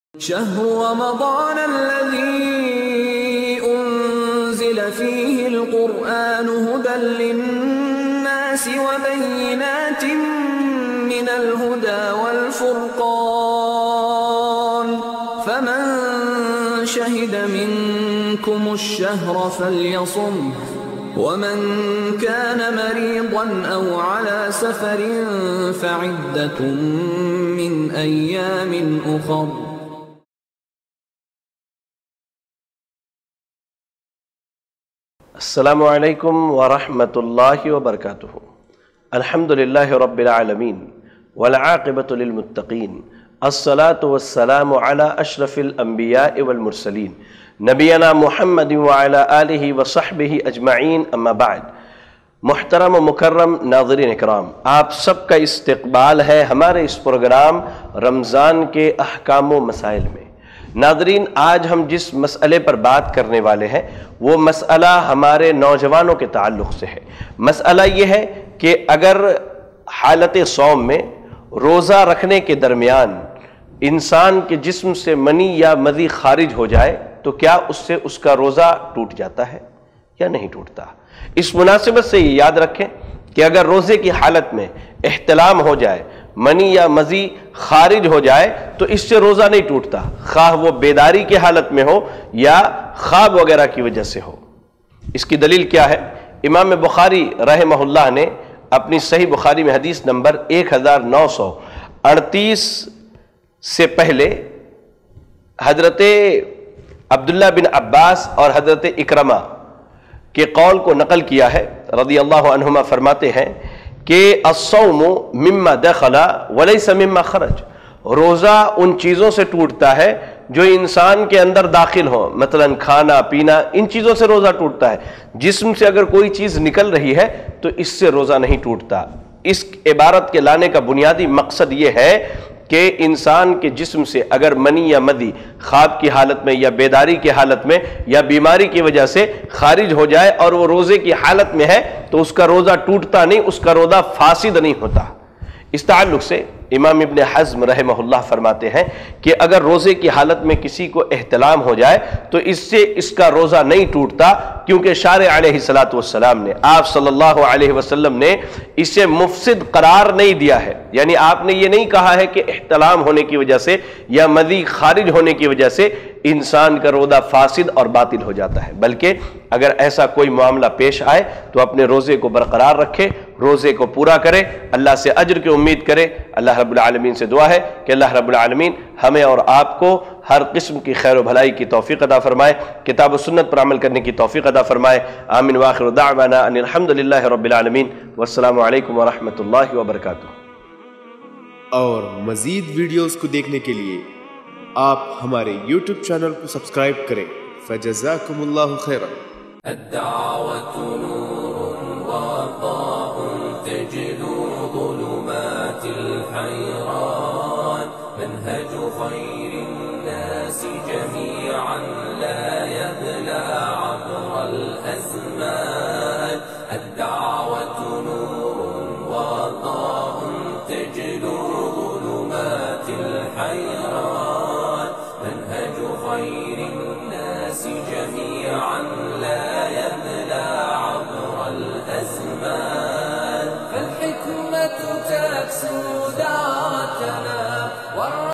شهر رمضان الذي أنزل فيه القرآن هدى للناس وبينات من الهدى والفرقان فمن شهد منكم الشهر فليصمه ومن كان مريضا أو على سفر فعدة من أيام أخر. السلام علیکم ورحمۃ اللہ وبرکاتہ. الحمد للہ رب العالمین والعاقبۃ للمتقین الصلاۃ والسلام علی اشرف الانبیاء والمرسلین نبینا محمد وعلی آلہ وصحبہ اجمعین اما بعد. محترم و مکرم ناظرین اکرام، آپ سب کا استقبال ہے ہمارے اس پروگرام رمضان کے احکام و مسائل میں. ناظرین، آج ہم جس مسئلے پر بات کرنے والے ہیں وہ مسئلہ ہمارے نوجوانوں کے تعلق سے ہے. مسئلہ یہ ہے کہ اگر حالت صوم میں روزہ رکھنے کے درمیان انسان کے جسم سے منی یا مذی خارج ہو جائے تو کیا اس سے اس کا روزہ ٹوٹ جاتا ہے یا نہیں ٹوٹتا. اس مناسبت سے یہ یاد رکھیں کہ اگر روزے کی حالت میں احتلام ہو جائے، منی یا مزی خارج ہو جائے تو اس سے روزہ نہیں ٹوٹتا، خواہ وہ بیداری کی حالت میں ہو یا خواب وغیرہ کی وجہ سے ہو. اس کی دلیل کیا ہے؟ امام بخاری رحمہ اللہ نے اپنی صحیح بخاری میں حدیث نمبر 1938 سے پہلے حضرت عبداللہ بن عباس اور حضرت اکرمہ کے قول کو نقل کیا ہے رضی اللہ عنہما. فرماتے ہیں کہ الصوم مما دخل ولیس مما خرج. روزہ ان چیزوں سے ٹوٹتا ہے جو انسان کے اندر داخل ہو، مثلا کھانا پینا، ان چیزوں سے روزہ ٹوٹتا ہے. جسم سے اگر کوئی چیز نکل رہی ہے تو اس سے روزہ نہیں ٹوٹتا. اس عبارت کے لانے کا بنیادی مقصد یہ ہے کہ انسان کے جسم سے اگر منی یا مدی خواب کی حالت میں یا بیداری کی حالت میں یا بیماری کی وجہ سے خارج ہو جائے اور وہ روزے کی حالت میں ہے تو اس کا روزہ ٹوٹتا نہیں، اس کا روزہ فاسد نہیں ہوتا. اس تعلق سے امام ابن حزم رحمہ اللہ فرماتے ہیں کہ اگر روزے کی حالت میں کسی کو احتلام ہو جائے تو اس سے اس کا روزہ نہیں ٹوٹتا، کیونکہ شارع علیہ السلام نے، آپ صلی اللہ علیہ وسلم نے اسے مفسد قرار نہیں دیا ہے. یعنی آپ نے یہ نہیں کہا ہے کہ احتلام ہونے کی وجہ سے یا مذی خارج ہونے کی وجہ سے انسان کا روزہ فاسد اور باطل ہو جاتا ہے، بلکہ اگر ایسا کوئی معاملہ پیش آئے تو اپنے روزے کو برقرار رکھے، روزے کو پورا کرے، اللہ سے اجر کی امید کرے. اللہ رب العالمین سے دعا ہے کہ اللہ رب العالمین ہمیں اور آپ کو ہر قسم کی خیر و بھلائی کی توفیق عطا فرمائے، کتاب و سنت پر عمل کرنے کی توفیق عطا فرمائے. آمین وآخر دعوانا ان الحمد للہ رب العالمین والسلام علیکم ورحمۃ اللہ وبرکاتہ. اور مزید ویڈیوز کو دیکھنے کے لیے آپ ہمارے یوٹیوب چینل کو سبسکرائب کریں. فجزاکم اللہ خیرا. الدعوة نور وضاء تجلو ظلمات الحيران منهج خير الناس جميعا لا يبلى عبر الأزمان. الدعوة نور وضاء تجلو ظلمات الحيران منهج خير الناس جميعا لا يبلى عبر الأزمان. فالحكمة تكسو